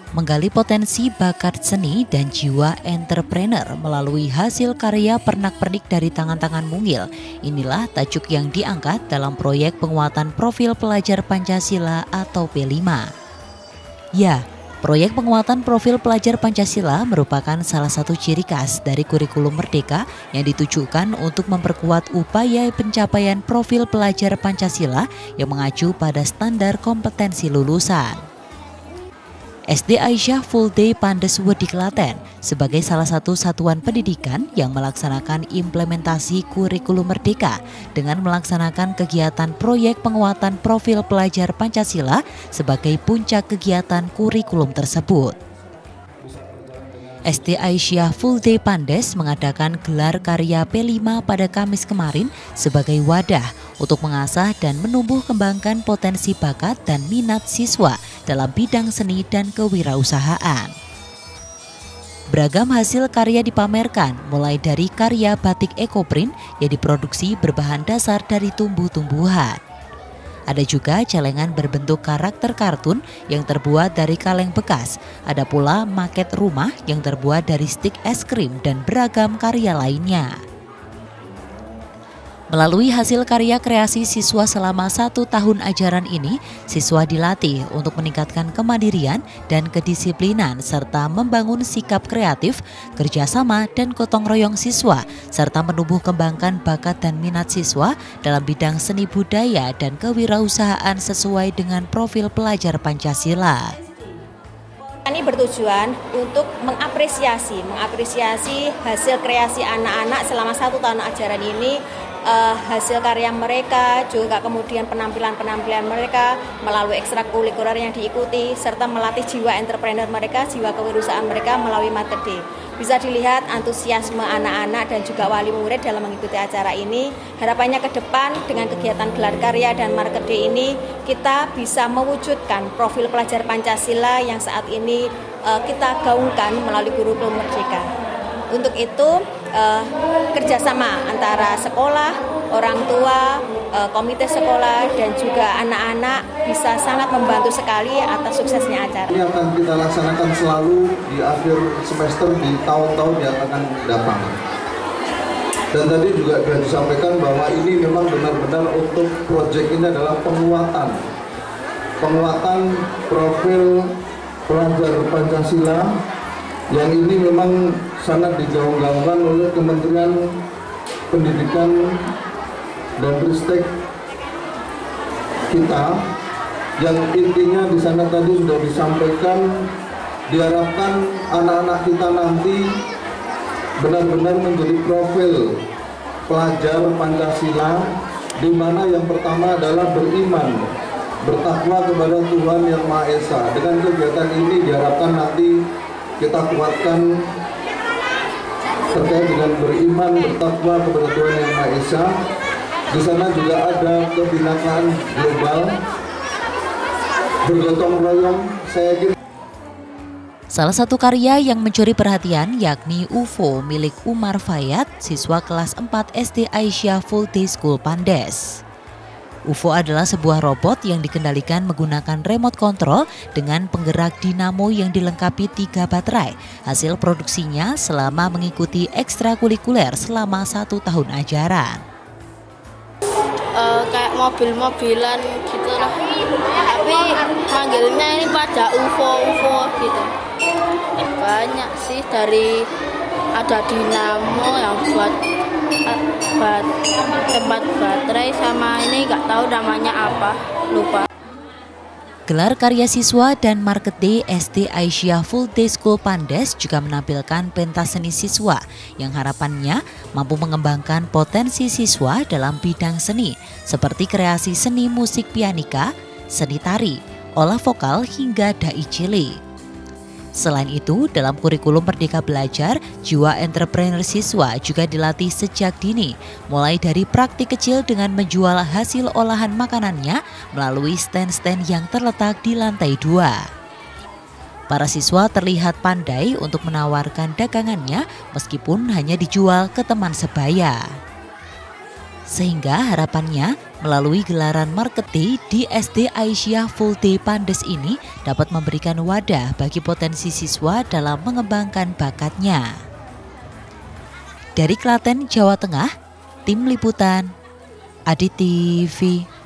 menggali potensi bakat seni dan jiwa entrepreneur melalui hasil karya pernak-pernik dari tangan-tangan mungil. Inilah tajuk yang diangkat dalam proyek penguatan profil pelajar Pancasila atau P5. Ya, proyek penguatan profil pelajar Pancasila merupakan salah satu ciri khas dari kurikulum Merdeka yang ditujukan untuk memperkuat upaya pencapaian profil pelajar Pancasila yang mengacu pada standar kompetensi lulusan. SD Aisyah Full Day Pandes Wedi Klaten sebagai salah satu satuan pendidikan yang melaksanakan implementasi kurikulum Merdeka dengan melaksanakan kegiatan proyek penguatan profil pelajar Pancasila sebagai puncak kegiatan kurikulum tersebut. SD Aisyah Full Day Pandes mengadakan gelar karya P5 pada Kamis kemarin sebagai wadah untuk mengasah dan menumbuh kembangkan potensi bakat dan minat siswa dalam bidang seni dan kewirausahaan. Beragam hasil karya dipamerkan, mulai dari karya batik ekoprint yang diproduksi berbahan dasar dari tumbuh-tumbuhan. Ada juga celengan berbentuk karakter kartun yang terbuat dari kaleng bekas. Ada pula maket rumah yang terbuat dari stik es krim dan beragam karya lainnya. Melalui hasil karya kreasi siswa selama 1 tahun ajaran ini, siswa dilatih untuk meningkatkan kemandirian dan kedisiplinan serta membangun sikap kreatif, kerjasama dan gotong royong siswa, serta menumbuh kembangkan bakat dan minat siswa dalam bidang seni budaya dan kewirausahaan sesuai dengan profil pelajar Pancasila. Ini bertujuan untuk mengapresiasi hasil kreasi anak-anak selama 1 tahun ajaran ini, hasil karya mereka, juga kemudian penampilan mereka melalui ekstrakurikuler yang diikuti, serta melatih jiwa entrepreneur mereka, jiwa kewirausahaan mereka melalui market day. Bisa dilihat antusiasme anak-anak dan juga wali murid dalam mengikuti acara ini. Harapannya ke depan dengan kegiatan gelar karya dan market day ini, kita bisa mewujudkan profil pelajar Pancasila yang saat ini kita gaungkan melalui kurikulum Merdeka. Untuk itu, kerjasama antara sekolah, orang tua, komite sekolah, dan juga anak-anak bisa sangat membantu sekali atas suksesnya acara. Ini akan kita laksanakan selalu di akhir semester di tahun-tahun yang akan datang. Dan tadi juga sudah disampaikan bahwa ini memang benar-benar untuk proyek ini adalah penguatan profil pelajar Pancasila yang ini memang sangat digaung-gaungkan oleh Kementerian Pendidikan dan Ristek kita, yang intinya di sana tadi sudah disampaikan, diharapkan anak-anak kita nanti benar-benar menjadi profil pelajar Pancasila, di mana yang pertama adalah beriman, bertakwa kepada Tuhan Yang Maha Esa. Dengan kegiatan ini diharapkan nanti kita kuatkan terkait dengan beriman, bertakwa kepada Tuhan Yang Maha Esa. Di sana juga ada kebinakaan global, bergotong royong. Salah satu karya yang mencuri perhatian yakni UFO milik Umar Fayat, siswa kelas 4 SD Aisyah Full Day School Pandes. UFO adalah sebuah robot yang dikendalikan menggunakan remote control dengan penggerak dinamo yang dilengkapi 3 baterai. Hasil produksinya selama mengikuti ekstrakurikuler selama 1 tahun ajaran. Kayak mobil-mobilan gitu lah, tapi manggilnya ini pada UFO gitu. Banyak sih, dari ada dinamo yang buat tempat baterai, sama ini nggak tahu namanya apa, lupa. Gelar karya siswa dan market day SD Aisyah Full Day School Pandes juga menampilkan pentas seni siswa yang harapannya mampu mengembangkan potensi siswa dalam bidang seni seperti kreasi seni musik pianika, seni tari, olah vokal hingga dai cilik. Selain itu, dalam kurikulum Merdeka Belajar, jiwa entrepreneur siswa juga dilatih sejak dini, mulai dari praktik kecil dengan menjual hasil olahan makanannya melalui stand-stand yang terletak di lantai 2. Para siswa terlihat pandai untuk menawarkan dagangannya meskipun hanya dijual ke teman sebaya. Sehingga harapannya melalui gelaran marketing di SD Aisyah Full Day Pandes ini dapat memberikan wadah bagi potensi siswa dalam mengembangkan bakatnya. Dari Klaten, Jawa Tengah, Tim Liputan, ADI TV.